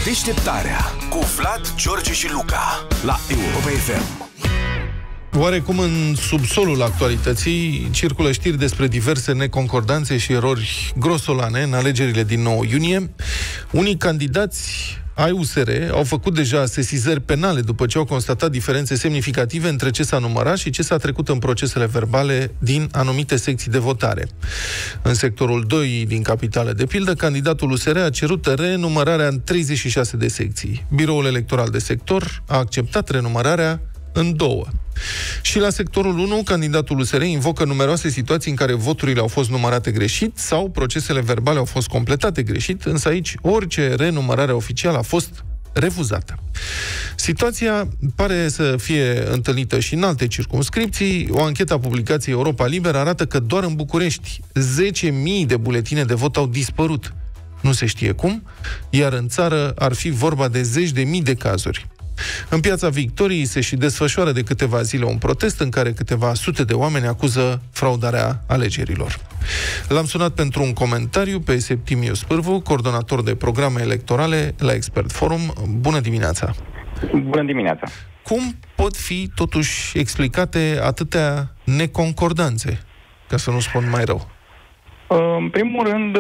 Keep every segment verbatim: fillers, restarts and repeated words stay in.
Deșteptarea cu Vlad, George și Luca la Europa F M. Oarecum în subsolul actualității circulă știri despre diverse neconcordanțe și erori grosolane în alegerile din nouă iunie. Unii candidați ai U S R au făcut deja sesizări penale după ce au constatat diferențe semnificative între ce s-a numărat și ce s-a trecut în procesele verbale din anumite secții de votare. În sectorul doi din capitală, de pildă, candidatul U S R a cerut renumărarea în treizeci și șase de secții. Biroul electoral de sector a acceptat renumărarea în două. Și la sectorul unu, candidatul U S R invocă numeroase situații în care voturile au fost numărate greșit sau procesele verbale au fost completate greșit, însă aici orice renumărare oficială a fost refuzată. Situația pare să fie întâlnită și în alte circumscripții. O anchetă a publicației Europa Liberă arată că doar în București zece mii de buletine de vot au dispărut. Nu se știe cum, iar în țară ar fi vorba de zeci de mii de cazuri. În Piața Victoriei se și desfășoară de câteva zile un protest în care câteva sute de oameni acuză fraudarea alegerilor. L-am sunat pentru un comentariu pe Septimiu Spârvu, coordonator de programe electorale la Expert Forum. Bună dimineața! Bună dimineața! Cum pot fi totuși explicate atâtea neconcordanțe, ca să nu spun mai rău? În primul rând,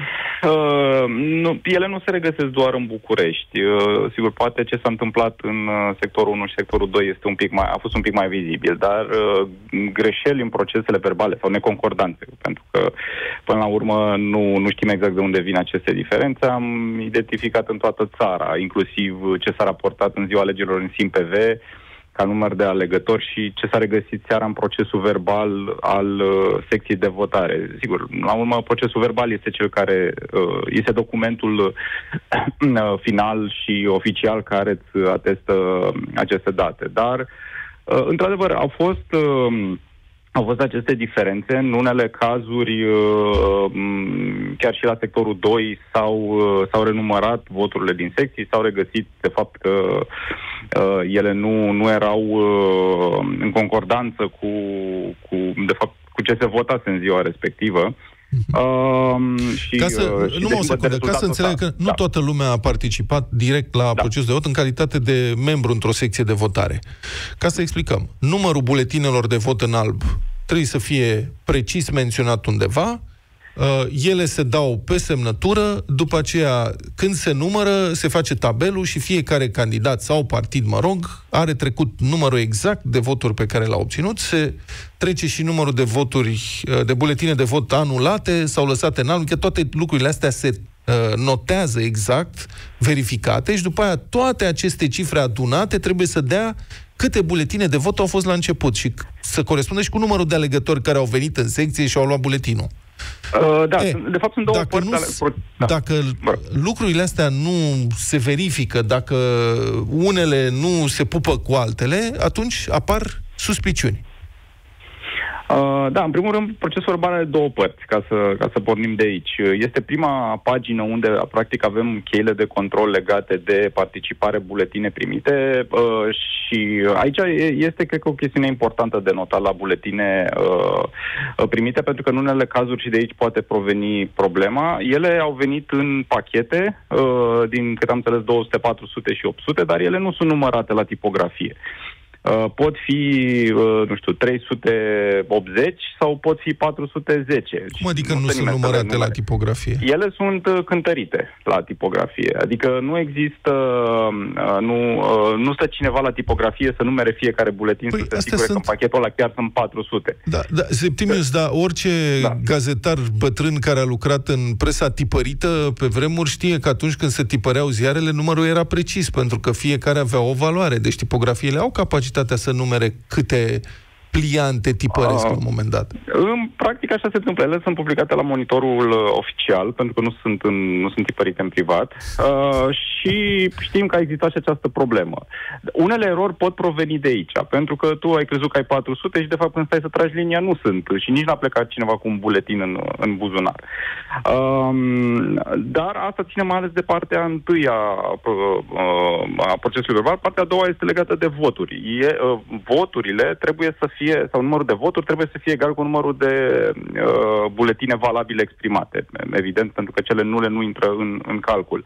nu, ele nu se regăsesc doar în București. Sigur, poate ce s-a întâmplat în sectorul unu și sectorul doi este un pic mai, a fost un pic mai vizibil, dar greșeli în procesele verbale sau neconcordanțe, pentru că până la urmă nu, nu știm exact de unde vin aceste diferențe. Am identificat în toată țara, inclusiv ce s-a raportat în ziua alegerilor în SIM-P V, ca număr de alegători și ce s-a regăsit seara în procesul verbal al uh, secției de votare. Sigur, la urmă, procesul verbal este cel care uh, este documentul uh, final și oficial care îți atestă aceste date. Dar, uh, într-adevăr, au fost... Uh, Au fost aceste diferențe. În unele cazuri, chiar și la sectorul doi, s-au, s-au renumărat voturile din secții, s-au regăsit de fapt că ele nu, nu erau în concordanță cu, cu, de fapt, cu ce se votase în ziua respectivă. Uh, și, ca să, uh, și numai o secundă, ca să înțeleg că nu da. toată lumea a participat direct la da. procesul de vot în calitate de membru într-o secție de votare. Ca să explicăm, numărul buletinelor de vot în alb trebuie să fie precis menționat undeva, uh, ele se dau pe semnătură, după aceea, când se numără, se face tabelul și fiecare candidat sau partid, mă rog, are trecut numărul exact de voturi pe care l-a obținut, se trece și numărul de voturi, de buletine de vot anulate sau lăsate în alb, că toate lucrurile astea se uh, notează exact, verificate, și după aia toate aceste cifre adunate trebuie să dea câte buletine de vot au fost la început și să corespundă și cu numărul de alegători care au venit în secție și au luat buletinul. Uh, da, e, de fapt sunt două dacă părți. Nu, ale... da. Dacă lucrurile astea nu se verifică, dacă unele nu se pupă cu altele, atunci apar suspiciuni. Uh, da, în primul rând, procesul verbal are două părți, ca să, ca să pornim de aici. Este prima pagină unde, practic, avem cheile de control legate de participare, buletine primite uh, și aici este, cred că, o chestiune importantă de notat la buletine uh, primite, pentru că în unele cazuri, și de aici poate proveni problema, ele au venit în pachete, uh, din, cât am înțeles, două sute, patru sute și opt sute, dar ele nu sunt numărate la tipografie. Uh, pot fi, uh, nu știu, trei sute optzeci sau pot fi patru sute zece. Cum adică nu, nu sunt numărate la tipografie? Ele sunt uh, cântărite la tipografie. Adică nu există, uh, nu, uh, nu stă cineva la tipografie să numere fiecare buletin, păi să se asigure sunt... că în pachetul ăla chiar sunt patru sute. Da, da, Septimius, da, orice da. gazetar bătrân care a lucrat în presa tipărită pe vremuri știe că atunci când se tipăreau ziarele, numărul era precis, pentru că fiecare avea o valoare. Deci tipografiile au capacitatea să numere câte pliante tipăresc la un moment dat. În practic așa se întâmplă. Ele sunt publicate la monitorul uh, oficial, pentru că nu sunt, în, nu sunt tipărite în privat. Uh, și știm că a existat și această problemă. Unele erori pot proveni de aici, pentru că tu ai crezut că ai patru sute și de fapt când stai să tragi linia nu sunt. Și nici n-a plecat cineva cu un buletin în, în buzunar. Uh, dar asta ține mai ales de partea întâi a, a procesului verbal. Partea a doua este legată de voturi. E, uh, voturile trebuie să fie, sau numărul de voturi trebuie să fie egal cu numărul de uh, buletine valabile exprimate. Evident, pentru că cele nule nu intră în, în calcul.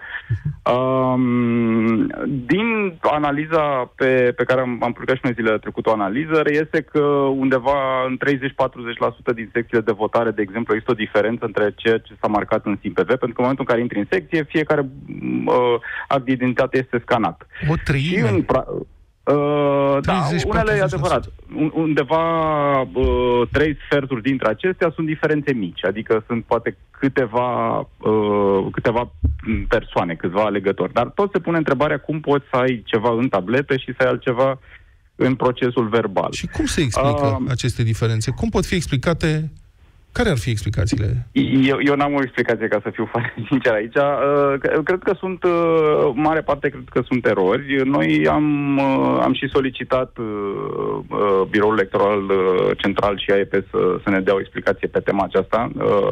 Um, din analiza pe, pe care am, am publicat și noi zilele trecute o analiză, reiese că undeva în treizeci-patruzeci la sută din secțiile de votare, de exemplu, există o diferență între ceea ce s-a marcat în SIM P V, pentru că în momentul în care intri în secție, fiecare uh, act de identitate este scanat. O treime? Și în pra- Uh, da, unele e adevărat. Undeva uh, trei sferturi dintre acestea sunt diferențe mici, adică sunt poate câteva uh, câteva persoane, câțiva alegători. Dar tot se pune întrebarea cum poți să ai ceva în tablete și să ai altceva în procesul verbal. Și cum se explică uh, aceste diferențe? Cum pot fi explicate? Care ar fi explicațiile? Eu, eu n-am o explicație, ca să fiu foarte sincer aici. Cred că sunt, mare parte, cred că sunt erori. Noi am, am și solicitat Biroul Electoral Central și A E P să, să ne dea o explicație pe tema aceasta.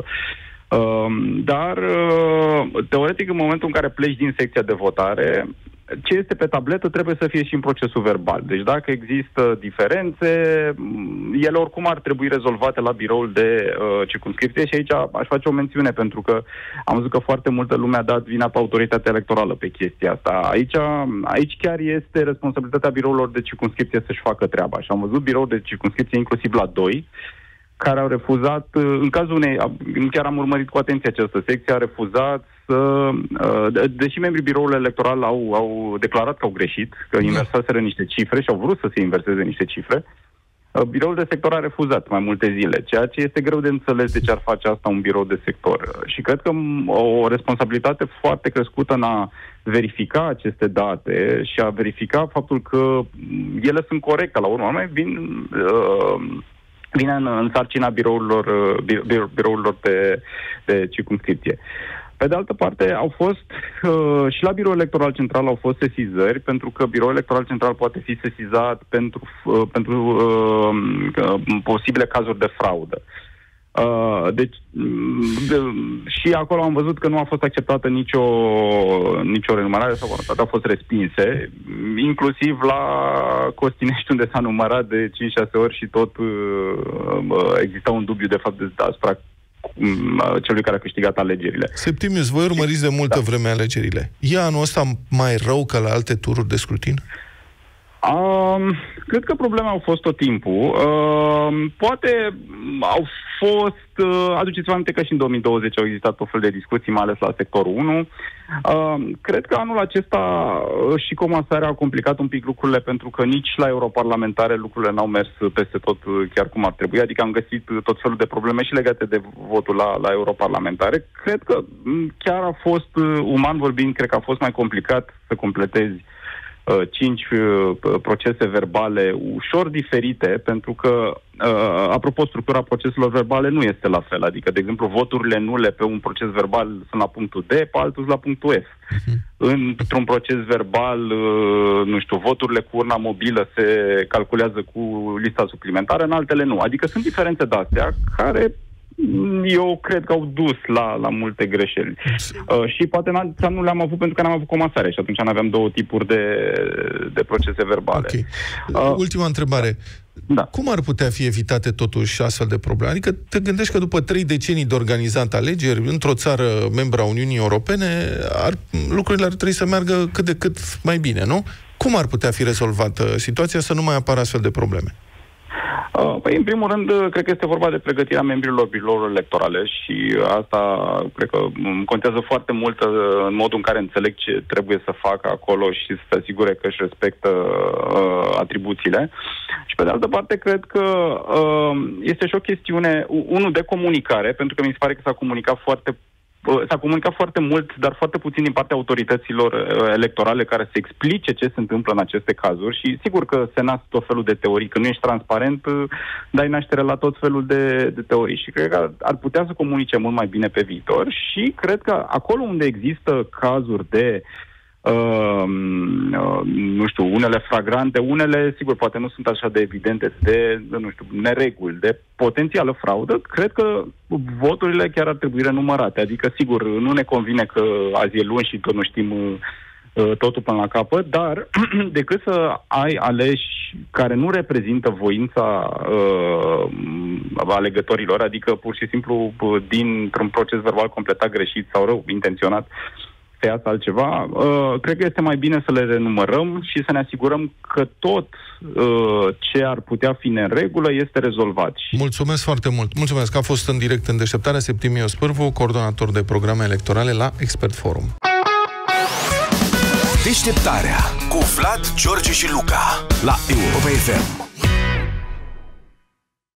Dar, teoretic, în momentul în care pleci din secția de votare, ce este pe tabletă trebuie să fie și în procesul verbal. Deci dacă există diferențe, ele oricum ar trebui rezolvate la biroul de uh, circumscripție și aici aș face o mențiune, pentru că am văzut că foarte multă lume a dat vina pe autoritatea electorală pe chestia asta. Aici, aici chiar este responsabilitatea birourilor de circumscripție să-și facă treaba. Și am văzut biroul de circumscripție inclusiv la doi, care au refuzat, în cazul unei, chiar am urmărit cu atenție această secție, a refuzat să, deși membrii biroului electoral au, au declarat că au greșit, că inversaseră niște cifre și au vrut să se inverseze niște cifre, biroul de sector a refuzat mai multe zile, ceea ce este greu de înțeles de ce ar face asta un birou de sector. Și cred că o responsabilitate foarte crescută în a verifica aceste date și a verifica faptul că ele sunt corecte la urmă, mai vin... Uh, vine în, în sarcina birourilor, birou, birourilor de, de circumscripție. Pe de altă parte, au fost uh, și la Biroul Electoral Central au fost sesizări, pentru că Biroul Electoral Central poate fi sesizat pentru, uh, pentru uh, uh, posibile cazuri de fraudă. Uh, deci, de, și acolo am văzut că nu a fost acceptată nicio, nicio renumărare sau au fost respinse, inclusiv la Costinești, unde s-a numărat de cinci șase ori și tot uh, exista un dubiu de fapt de, asupra uh, celui care a câștigat alegerile. Septimius, voi urmăriți de multă da. vreme alegerile. E anul ăsta mai rău ca la alte tururi de scrutin? Um, cred că probleme au fost tot timpul. Uh, poate au fost... Uh, aduceți-vă aminte că și în două mii douăzeci au existat o fel de discuții, mai ales la sectorul unu. Uh, cred că anul acesta uh, și comasarea a complicat un pic lucrurile, pentru că nici la europarlamentare lucrurile n-au mers peste tot uh, chiar cum ar trebui. Adică am găsit tot felul de probleme și legate de votul la, la europarlamentare. Cred că chiar a fost, uh, uman vorbind, cred că a fost mai complicat să completezi cinci uh, procese verbale ușor diferite, pentru că, uh, apropo, structura proceselor verbale nu este la fel. Adică, de exemplu, voturile nule pe un proces verbal sunt la punctul D, pe altul la punctul F. Uh-huh. Într-un proces verbal, uh, nu știu, voturile cu urna mobilă se calculează cu lista suplimentară, în altele nu. Adică sunt diferențe de-astea care... eu cred că au dus la, la multe greșeli. Uh, și poate nu le-am avut pentru că n-am avut comasare și atunci n-aveam două tipuri de, de procese verbale. Okay. Uh, Ultima întrebare. Da. Cum ar putea fi evitate totuși astfel de probleme? Adică te gândești că după trei decenii de organizat alegeri într-o țară membra Uniunii Europene, ar, lucrurile ar trebui să meargă cât de cât mai bine, nu? Cum ar putea fi rezolvată situația să nu mai apară astfel de probleme? Păi, în primul rând, cred că este vorba de pregătirea membrilor birourilor electorale și asta, cred că contează foarte mult în modul în care înțeleg ce trebuie să facă acolo și să se asigure că își respectă uh, atribuțiile. Și pe de altă parte, cred că uh, este și o chestiune, unul de comunicare, pentru că mi se pare că s-a comunicat foarte S-a comunicat foarte mult, dar foarte puțin din partea autorităților uh, electorale care să explice ce se întâmplă în aceste cazuri și sigur că se nasc tot felul de teorii, că nu ești transparent, uh, dai naștere la tot felul de, de teorii și cred că ar putea să comunice mult mai bine pe viitor și cred că acolo unde există cazuri de Uh, uh, nu știu, unele fragrante, unele, sigur, poate nu sunt așa de evidente, de, de, nu știu, nereguli, de potențială fraudă, cred că voturile chiar ar trebui renumărate. Adică, sigur, nu ne convine că azi e luni și tot nu știm uh, totul până la capăt, dar decât să ai aleși care nu reprezintă voința uh, alegătorilor, adică pur și simplu dintr-un proces verbal completat greșit sau rău intenționat să iasă altceva, uh, cred că este mai bine să le renumărăm și să ne asigurăm că tot uh, ce ar putea fi în regulă este rezolvat. Mulțumesc foarte mult. Mulțumesc că a fost în direct în Deșteptarea Septimiu Spârvu, coordonator de programe electorale la Expert Forum. Deșteptarea cu Vlad, George și Luca la Europa F M.